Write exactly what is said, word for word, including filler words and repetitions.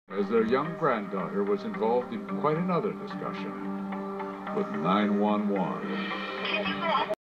as their young granddaughter was involved in quite another discussion with nine one one.